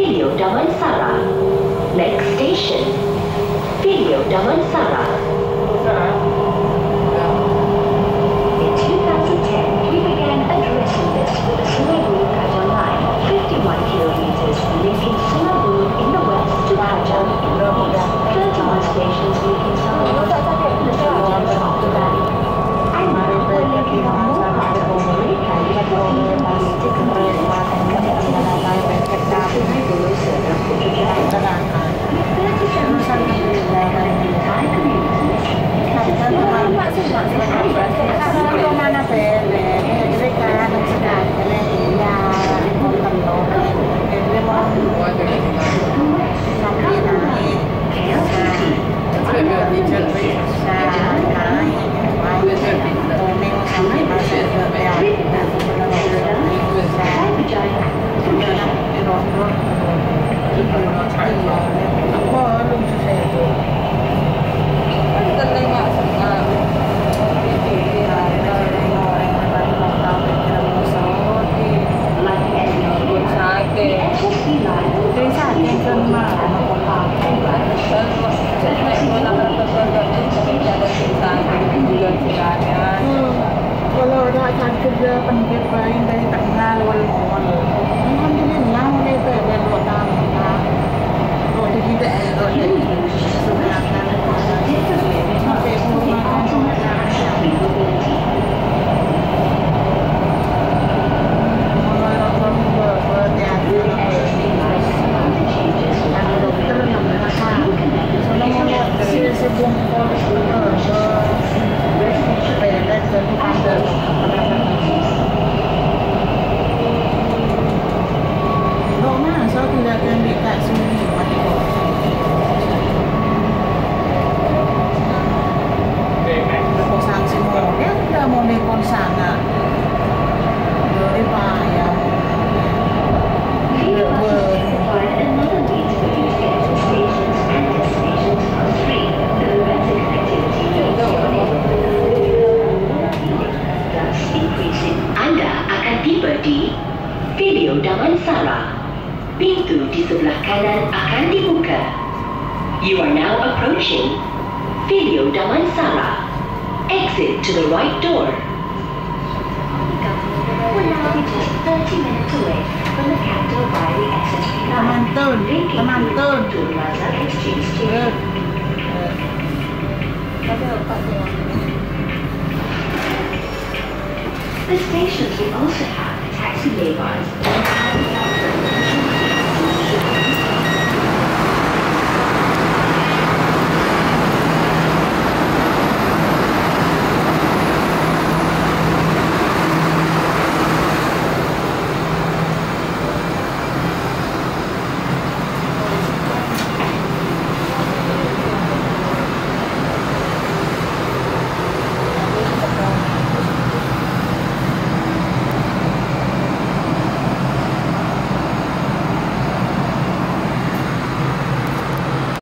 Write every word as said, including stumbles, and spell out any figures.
Video Damansara. Next station, Video Damansara. In two thousand ten, we began addressing this with the Putrajaya line, fifty-one kilometers linking Singapore in the west to Pajang in the east, thirty-one stations linking Singapore in the regions of the valley. And now we're linking up more parts of America with fourteen domestic communities and connectivity with Singapore service Putrajaya. With thirty-seven stations connecting five communities, kalau ada akan kerja pendidik lain dari tengah luar luar, alhamdulillah mulai berada dua tahun lah. Kalau tidak ada sebenarnya sampai rumah Video Damansara. Pintu di sebelah kanan akan dibuka. You are now approaching Video Damansara. Exit to the right door. We're now just thirty minutes away from the capital by the S B K Line. Linking to the Plaza Exchange Station. The stations will also have taxi laybars.